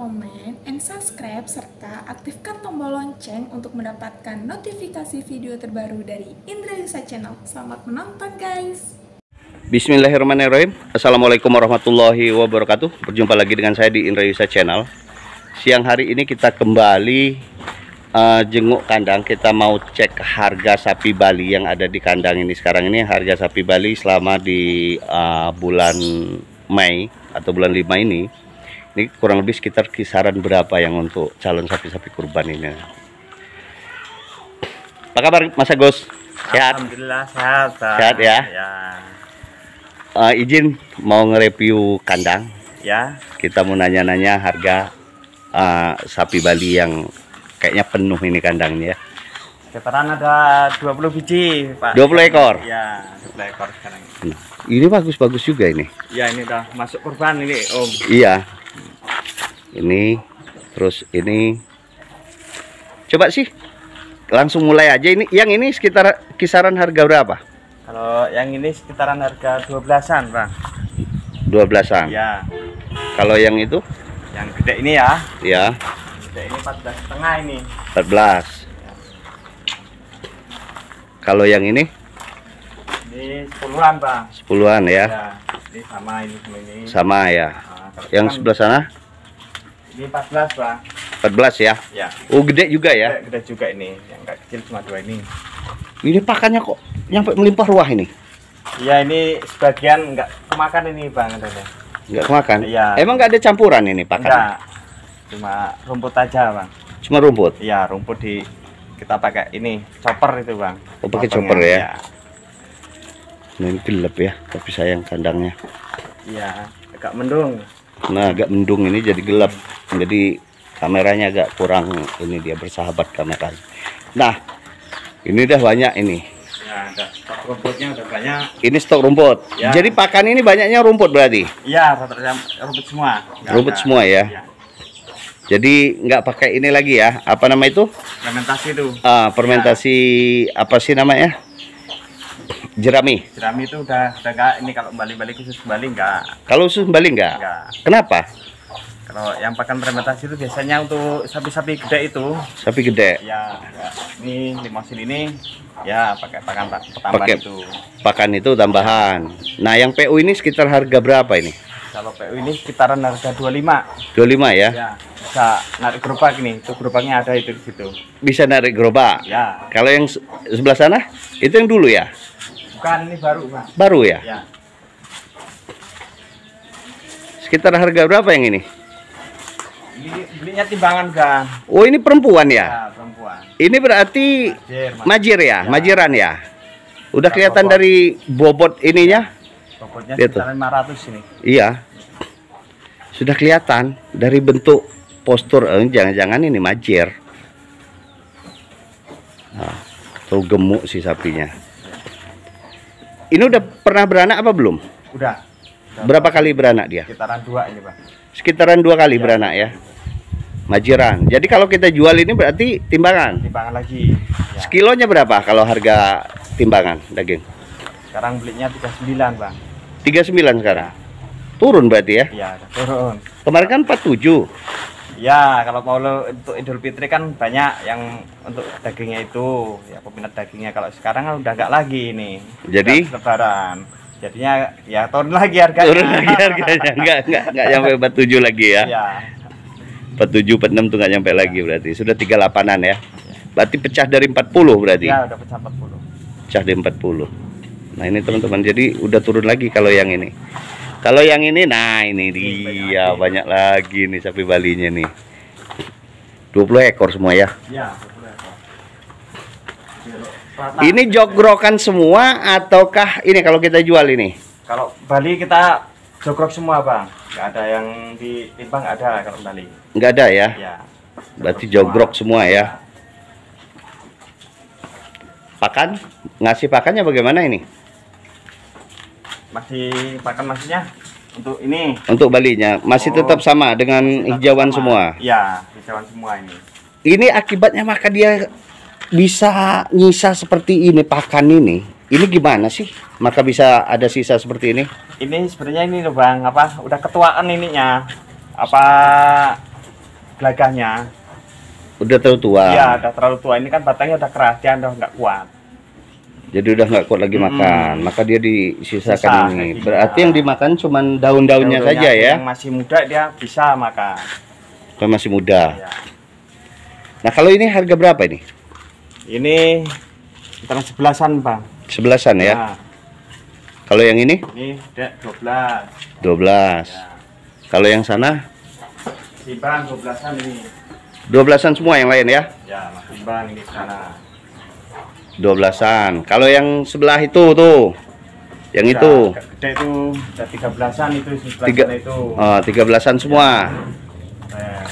comment, and subscribe, serta aktifkan tombol lonceng untuk mendapatkan notifikasi video terbaru dari Indra Yusa Channel. Selamat menonton guys! Bismillahirrahmanirrahim. Assalamualaikum warahmatullahi wabarakatuh. Berjumpa lagi dengan saya di Indra Yusa Channel. Siang hari ini kita kembali jenguk kandang. Kita mau cek harga sapi Bali yang ada di kandang ini. Sekarang ini harga sapi Bali selama di bulan Mei atau bulan 5 ini kurang lebih sekitar kisaran berapa yang untuk calon sapi-sapi kurban ini. Apa kabar Mas Agus? Sehat? Alhamdulillah sehat. Sehat ya? Ya. Izin mau nge-review kandang. Ya. Kita mau nanya-nanya harga sapi Bali yang kayaknya penuh ini kandangnya ya. Sekitaran ada 20 biji, Pak. 20 ekor? Ya, 20 ekor sekarang. Nah, ini bagus-bagus juga ini. Ya, ini udah masuk kurban ini, Om. Iya. Ini, terus ini. Coba sih, langsung mulai aja ini. Yang ini sekitar kisaran harga berapa? Kalau yang ini sekitaran harga 12-an, Bang. 12-an? Ya. Kalau yang itu? Yang gede ini ya. Ya. Gede ini 14,5 ini. 14. Kalau yang ini? Ini 10-an, Bang. 10-an ya. Ya. Ini sama ini sama ini. Sama ya. Nah, yang sebelah sana? Ini 14, Bang. 14 ya. Ya. Oh, gede juga ya. Gede juga ini. Yang enggak kecil cuma 2 ini. Ini pakannya kok nyampe melimpah ruah ini. Iya, ini sebagian enggak kemakan ini, Bang, adanya. Enggak kemakan? Iya. Emang enggak ada campuran ini pakan? Enggak. Cuma rumput aja, Bang. Cuma rumput? Iya, rumput kita pakai ini chopper itu, Bang. Oh, pakai chopper ya. Nah, ini gelap ya, tapi sayang kandangnya. Iya, agak mendung. Nah, agak mendung ini jadi gelap. Jadi kameranya agak kurang ini, dia bersahabat kameranya. Nah, ini udah banyak ini. Ya, ada stok rumputnya udah banyak. Ini stok rumput. Ya. Jadi pakan ini banyaknya rumput berarti? Iya, rata-rata rumput semua. Rumput semua ya. Ya. Jadi nggak pakai ini lagi ya. Apa nama itu? Fermentasi itu. Fermentasi apa sih namanya? Jerami. Jerami itu udah enggak, ini kalau Bali khusus Bali enggak. Kalau khusus Bali enggak? Enggak. Kenapa? Kalau yang pakan fermentasi itu biasanya untuk sapi-sapi gede itu. Sapi gede. Ya, ini limosin ini ya pakai pakan tambahan itu. Pakan itu tambahan. Nah, yang PU ini sekitar harga berapa ini? Kalau PU ini sekitaran harga 25. 25 ya? Ya, bisa narik gerobak ini. Itu gerobaknya ada itu di situ. Bisa narik gerobak. Ya. Kalau yang sebelah sana itu yang dulu ya? Bukan, ini baru, Pak. Baru ya? Ya. Sekitar harga berapa yang ini? Ini belinya timbangan, kan? Oh, ini perempuan ya? Ya, perempuan. Ini berarti majir ya? Majiran ya? Udah kelihatan dari bobot ininya? Bobotnya Lihat tuh. sekitar 500 ini. Iya. Sudah kelihatan dari bentuk postur. Jangan-jangan ini majir. Nah, tuh gemuk sih sapinya. Ini udah pernah beranak apa belum? Udah. Berapa kali beranak dia? Sekitaran 2 ini, Pak. Sekitaran 2 kali beranak ya. Majiran. Jadi kalau kita jual ini berarti timbangan. Timbangan lagi. Ya. Sekilonya berapa kalau harga timbangan daging? Sekarang belinya 39, Bang. 39 sekarang. Turun berarti ya? Iya, udah turun. Kemarin kan 47. Ya, kalau mau untuk Idul Fitri kan banyak yang untuk dagingnya itu, ya peminat dagingnya. Kalau sekarang kan udah nggak lagi ini. Jadi Lebaran. Jadinya ya turun lagi harganya. turun lagi harganya. Enggak sampai 47 lagi ya. Iya. 47 46 tuh nggak nyampe lagi berarti. Sudah 38-an ya. Berarti pecah dari 40 berarti. Ya, udah pecah 40. Pecah dari 40. Nah, ini teman-teman. Jadi udah turun lagi kalau yang ini. Kalau yang ini, nah ini dia banyak lagi nih sapi Balinya nih. 20 ekor semua ya. Iya, 20 ekor. Ini jogrokan semua ataukah ini kalau kita jual ini? Kalau Bali kita jogrok semua, Bang. Nggak ada yang ditimbang, ada kalau Bali. Nggak ada ya? Ya. Berarti jogrok semua ya. Pakan? Ngasih pakannya bagaimana ini? Masih pakan maksudnya untuk ini. Untuk Balinya masih tetap sama dengan hijauan semua. Iya, hijauan semua ini. Ini akibatnya maka dia bisa nyisa seperti ini pakan ini. Ini gimana sih? Maka bisa ada sisa seperti ini? Ini sebenarnya ini loh, Bang, apa? Udah ketuaan ininya. Apa gelagahnya. Udah terlalu tua. Iya, udah terlalu tua. Ini kan batangnya udah keras, dia udah nggak kuat. Jadi udah nggak kuat lagi makan, maka dia disisakan Sisa, ini. kayak gini. Berarti yang dimakan cuman daun-daunnya saja ya. Yang masih muda dia bisa makan. Kalau masih muda. Ya. Nah kalau ini harga berapa ini? Ini antara 11-an, Bang. 11-an ya. Nah, Kalau yang ini ini dia 12. 12. Ya. Kalau yang sana Timbang 12-an ini. 12-an semua yang lain ya. Ya, Mas Timbang ini sana. 12-an. Kalau yang sebelah itu tuh, yang itu Gede itu udah 13-an itu, 11-an tiga, itu. 13-an semua. Nah,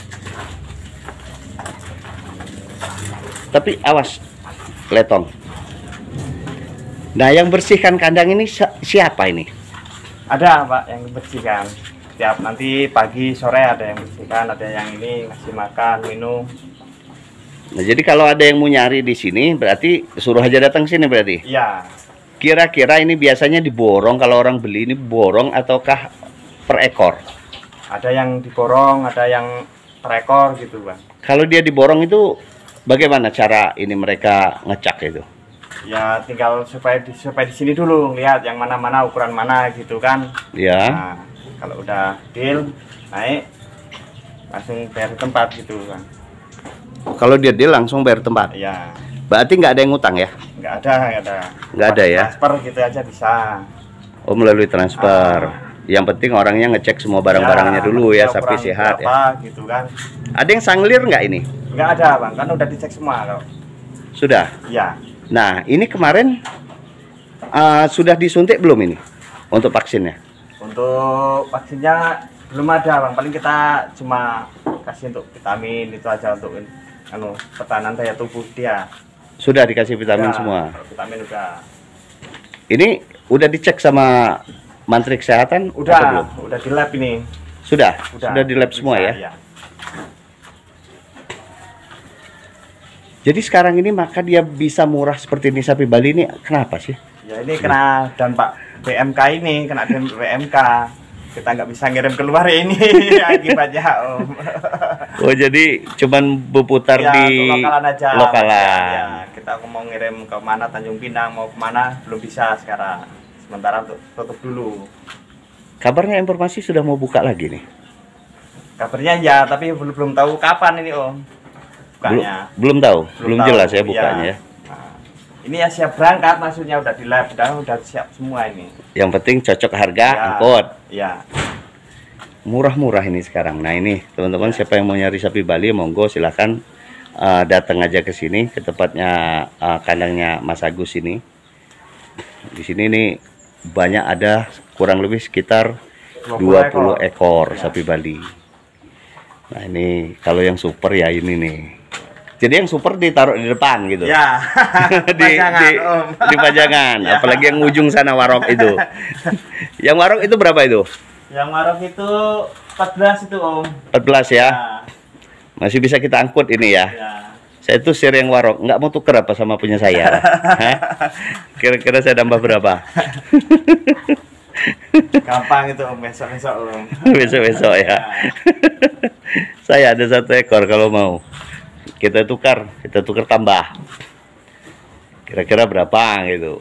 Tapi awas, letong. Nah, yang bersihkan kandang ini siapa ini? ada Pak yang bersihkan. Tiap nanti pagi sore ada yang bersihkan, ada yang ini ngasih makan, minum. Nah, jadi kalau ada yang mau nyari di sini, berarti suruh aja datang sini berarti. Iya. Kira-kira ini biasanya diborong, kalau orang beli ini borong ataukah per ekor? Ada yang diborong, ada yang per ekor gitu, Bang. Kalau dia diborong itu bagaimana cara ini mereka ngecak itu? Ya tinggal supaya di sini dulu lihat yang mana-mana ukuran mana gitu kan. Ya. Nah, kalau udah deal naik langsung bayar di tempat gitu, Bang. Kalau dia deal langsung bayar tempat. Iya. Berarti nggak ada yang ngutang ya? Nggak ada. Nggak ada ya? Transfer gitu aja bisa. Oh, melalui transfer. Yang penting orangnya ngecek semua barang-barangnya dulu ya, sapi ukuran sehat ya. berapa, gitu kan. Ada yang sanglir nggak ini? Nggak ada, Bang, kan udah dicek semua kalau. Sudah. Iya. Nah, ini kemarin sudah disuntik belum ini untuk vaksinnya? Untuk vaksinnya belum ada, Bang. Paling kita cuma kasih untuk vitamin itu aja untuk pertahanan daya tubuh dia. Sudah dikasih vitamin Ya, semua. vitamin udah. Ini udah dicek sama Mantri Kesehatan? atau belum? Udah di lab ini. Sudah di lab semua ya. Iya. Jadi sekarang ini maka dia bisa murah seperti ini sapi Bali ini kenapa sih? Ya ini kena dampak PMK ini, kena dampak PMK. Kita nggak bisa ngirim keluar ini akibatnya, Om. Oh jadi cuman berputar Ya, di untuk lokalan aja. lokalan. Ya, kita mau ngirim ke mana Tanjung Pinang mau kemana belum bisa sekarang. Sementara untuk tutup dulu. Kabarnya informasi sudah mau buka lagi nih. Kabarnya ya, tapi belum tahu kapan ini, Om. Bukanya. Belum tahu, belum tahu, jelas ya bukanya ya. Nah, ini ya siap berangkat, maksudnya udah di lab, udah siap semua ini. Yang penting cocok harga, Ya, angkut. Iya. Murah-murah ini sekarang. Nah ini teman-teman siapa yang mau nyari sapi Bali monggo silahkan datang aja ke sini ke tempatnya kandangnya Mas Agus ini. Di sini nih banyak ada kurang lebih sekitar 20 ekor Ya. sapi Bali. Nah ini kalau yang super ya ini nih. Jadi yang super ditaruh di depan gitu. Ya. Pajangan, Om. di pajangan. Ya. Apalagi yang ujung sana warok itu. Yang warok itu berapa itu? Yang marok itu 14 itu, Om. 14 ya. Masih bisa kita angkut ini ya. Ya. Saya tuh share yang warok, nggak mau tuker apa sama punya saya. Hah? Kira-kira saya tambah berapa? Gampang itu, Om, besok-besok, Om. Besok-besok ya. Saya ada 1 ekor kalau mau. Kita tukar tambah. Kira-kira berapa gitu.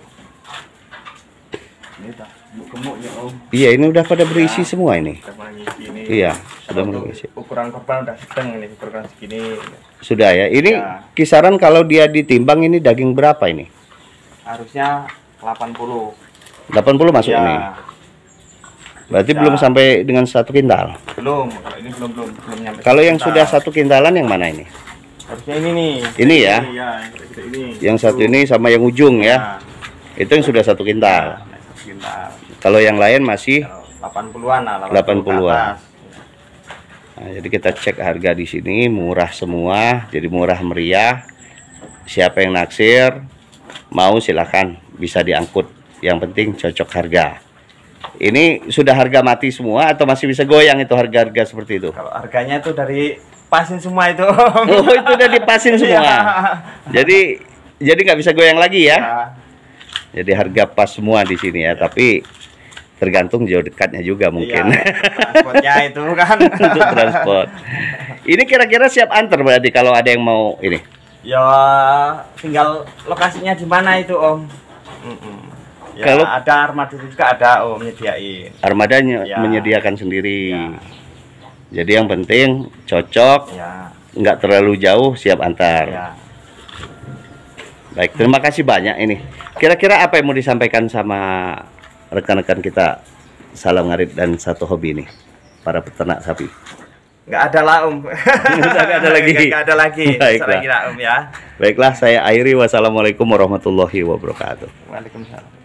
Ini dah gemuk ya, Om. Iya, ini udah pada berisi semua ini. Udah mengisi ini. Iya, sudah Kalau mengisi. untuk ukuran korban udah sedang ini, ukuran segini. Sudah ya. Ini Ya. kisaran kalau dia ditimbang ini daging berapa ini? Harusnya 80. 80 masuk Ya. ini. Berarti Ya. belum sampai dengan 1 kintal. Belum, kalau ini belum nyampe. Kalau yang sekitar. sudah 1 kintalan yang mana ini? Harusnya ini nih. Ini ya? Iya, ini. Yang satu ini sama yang ujung ya. Nah, Itu yang sudah 1 kintal. nah, 1 kintal. Kalau yang lain masih 80-an lah, 80-an. ke atas. Nah, jadi kita cek harga di sini murah semua, jadi murah meriah. Siapa yang naksir mau silahkan bisa diangkut. Yang penting cocok harga. Ini sudah harga mati semua atau masih bisa goyang itu harga-harga seperti itu? Kalau harganya itu dari pasin semua itu, Om. Oh itu udah dipasin semua. Iya. Jadi nggak bisa goyang lagi ya? Ya. Jadi harga pas semua di sini ya. Tapi tergantung jauh dekatnya juga mungkin. Iya, transportnya itu kan. Untuk transport. Ini kira-kira siap antar berarti kalau ada yang mau ini. Ya tinggal lokasinya di mana itu Om. Ya, Kalau ada armada juga ada Om menyediain. Armadanya Ya. menyediakan sendiri. Ya. Jadi yang penting cocok, Ya, nggak terlalu jauh, siap antar. ya. Baik, terima kasih banyak ini. Kira-kira apa yang mau disampaikan sama rekan-rekan kita Salam Ngarit dan Satu Hobi ini, para peternak sapi? Nggak ada lah Om. Nggak ada lagi. Nggak ada lagi. Baiklah. Lagi lah Om ya. Baiklah, saya akhiri. Wassalamualaikum warahmatullahi wabarakatuh. Waalaikumsalam.